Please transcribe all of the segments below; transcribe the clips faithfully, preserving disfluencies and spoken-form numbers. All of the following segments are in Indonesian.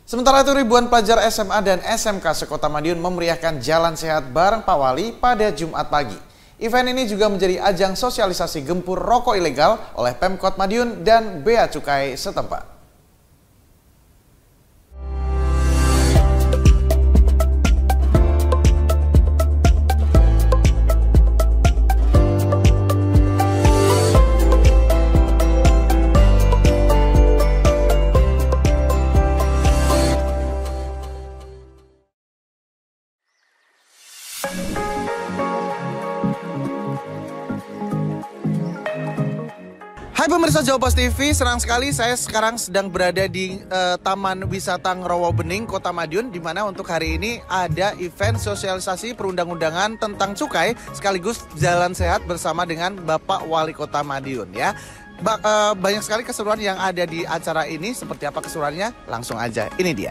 Sementara itu ribuan pelajar S M A dan S M K sekota Madiun memeriahkan Jalan Sehat bareng Pak Wali pada Jumat pagi. Event ini juga menjadi ajang sosialisasi gempur rokok ilegal oleh Pemkot Madiun dan Bea Cukai setempat. Hai pemirsa Jawa Post T V, senang sekali saya sekarang sedang berada di uh, Taman Wisata Rawabening, Kota Madiun, di mana untuk hari ini ada event sosialisasi perundang-undangan tentang cukai sekaligus jalan sehat bersama dengan Bapak Wali Kota Madiun ya. Ba uh, banyak sekali keseruan yang ada di acara ini. Seperti apa keseruannya? Langsung aja, ini dia.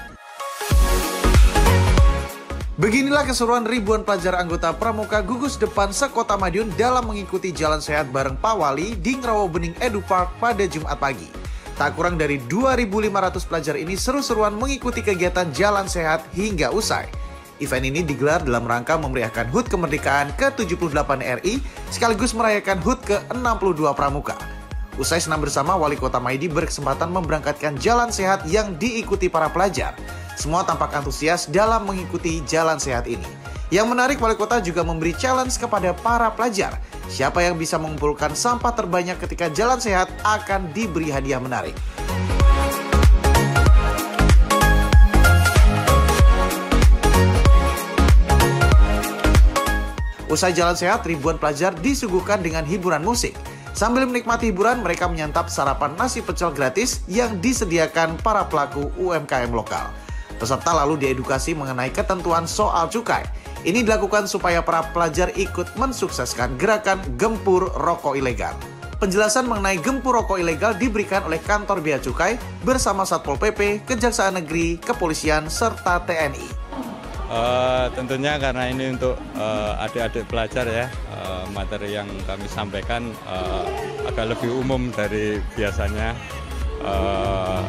Beginilah keseruan ribuan pelajar anggota Pramuka Gugus Depan sekota Madiun dalam mengikuti Jalan Sehat bareng Pak Wali di Rawabening Edu Park pada Jumat pagi. Tak kurang dari dua ribu lima ratus pelajar ini seru-seruan mengikuti kegiatan Jalan Sehat hingga usai. Event ini digelar dalam rangka memeriahkan H U T kemerdekaan ke tujuh puluh delapan R I sekaligus merayakan H U T ke enam puluh dua Pramuka. Usai senam bersama, Wali Kota Maidi berkesempatan memberangkatkan Jalan Sehat yang diikuti para pelajar. Semua tampak antusias dalam mengikuti Jalan Sehat ini. Yang menarik, Wali Kota juga memberi challenge kepada para pelajar. Siapa yang bisa mengumpulkan sampah terbanyak ketika Jalan Sehat akan diberi hadiah menarik. Usai Jalan Sehat, ribuan pelajar disuguhkan dengan hiburan musik. Sambil menikmati hiburan, mereka menyantap sarapan nasi pecel gratis yang disediakan para pelaku U M K M lokal. Peserta lalu diedukasi mengenai ketentuan soal cukai. Ini dilakukan supaya para pelajar ikut mensukseskan gerakan gempur rokok ilegal. Penjelasan mengenai gempur rokok ilegal diberikan oleh kantor Bea Cukai bersama Satpol P P, Kejaksaan Negeri, Kepolisian, serta T N I. Uh, tentunya karena ini untuk adik-adik uh, pelajar ya, uh, materi yang kami sampaikan uh, agak lebih umum dari biasanya. Uh,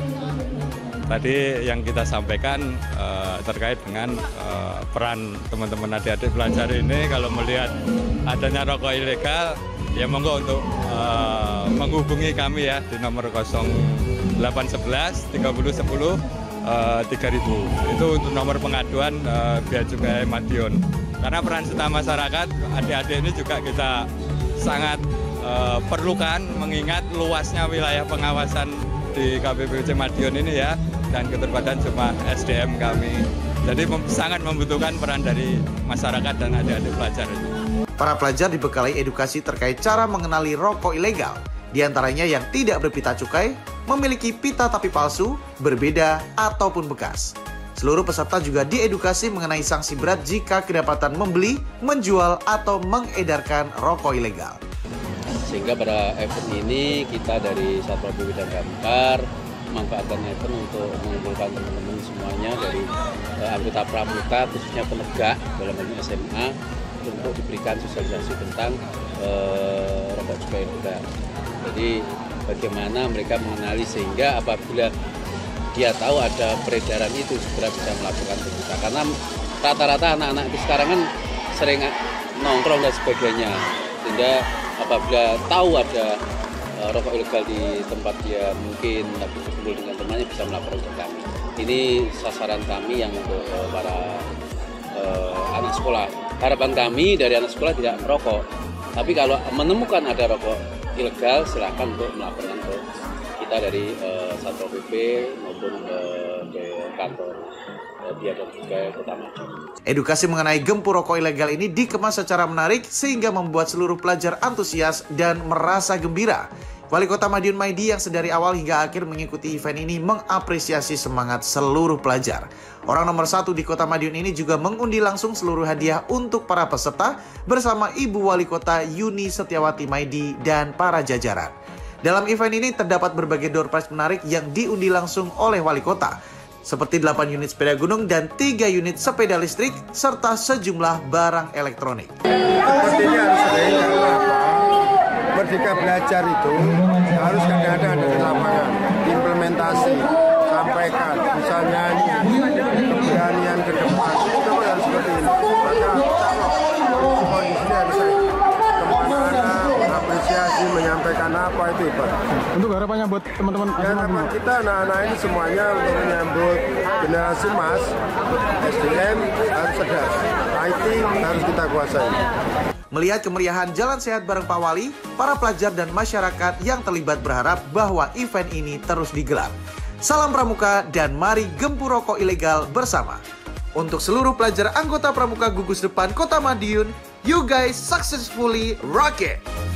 Tadi yang kita sampaikan uh, terkait dengan uh, peran teman-teman adik-adik pelajar ini, kalau melihat adanya rokok ilegal, ya monggo untuk uh, menghubungi kami ya di nomor nol delapan satu satu tiga nol satu nol tiga ribu. Itu untuk nomor pengaduan uh, Bea Cukai Madiun. Karena peran serta masyarakat adik-adik ini juga kita sangat uh, perlukan, mengingat luasnya wilayah pengawasan di K P P U C Madiun ini ya, dan keterbatasan cuma S D M kami. Jadi mem sangat membutuhkan peran dari masyarakat dan adik-adik pelajar. Para pelajar dibekali edukasi terkait cara mengenali rokok ilegal. Di antaranya yang tidak berpita cukai, memiliki pita tapi palsu, berbeda, ataupun bekas. Seluruh peserta juga diedukasi mengenai sanksi berat jika kedapatan membeli, menjual, atau mengedarkan rokok ilegal. Sehingga pada event ini kita dari Satpol P P dan Damkar memanfaatkan event untuk mengumpulkan teman-teman semuanya dari eh, anggota Pramuka, khususnya penegak dalam hal ini S M A, untuk diberikan sosialisasi tentang eh, rokok cukai ilegal. Jadi bagaimana mereka mengenali sehingga apabila dia tahu ada peredaran itu segera bisa melakukan tindakan. Karena rata-rata anak-anak itu sekarang kan sering nongkrong dan sebagainya, sehingga apabila tahu ada uh, rokok ilegal di tempat dia mungkin lagi berkumpul dengan temannya, bisa melapor ke kami. Ini sasaran kami yang untuk uh, para uh, anak sekolah. Harapan kami dari anak sekolah tidak merokok, tapi kalau menemukan ada rokok ilegal silakan untuk melaporkan ke kita dari uh, Satpol P P maupun uh, ke kantor Bea dan Cukai Kota Madiun. Edukasi mengenai gempur rokok ilegal ini dikemas secara menarik sehingga membuat seluruh pelajar antusias dan merasa gembira. Wali Kota Madiun Maidi yang sedari awal hingga akhir mengikuti event ini mengapresiasi semangat seluruh pelajar. Orang nomor satu di Kota Madiun ini juga mengundi langsung seluruh hadiah untuk para peserta bersama Ibu Wali Kota Yuni Setiawati Maidi dan para jajaran. Dalam event ini terdapat berbagai door prize menarik yang diundi langsung oleh Wali Kota, seperti delapan unit sepeda gunung dan tiga unit sepeda listrik, serta sejumlah barang elektronik. Sepertinya harus sering, karena apa? Merdeka belajar itu harus kadang-kadang ada di lapangan, implementasi. menyampaikan, bisa nyanyi, keberanian ke depan, itu memang harus seperti ini. Maka kondisinya harus kemana-mana, mengapresiasi, menyampaikan apa itu hebat. Untuk harapannya buat teman-teman Ya, harapan kita anak-anak ini semuanya untuk menyambut generasi emas, S D M harus cerdas, I T harus kita kuasai. Melihat kemeriahan Jalan Sehat bareng Pak Wali, para pelajar dan masyarakat yang terlibat berharap bahwa event ini terus digelar. Salam Pramuka dan mari gempur rokok ilegal bersama. Untuk seluruh pelajar anggota Pramuka Gugus Depan Kota Madiun, you guys successfully rock it!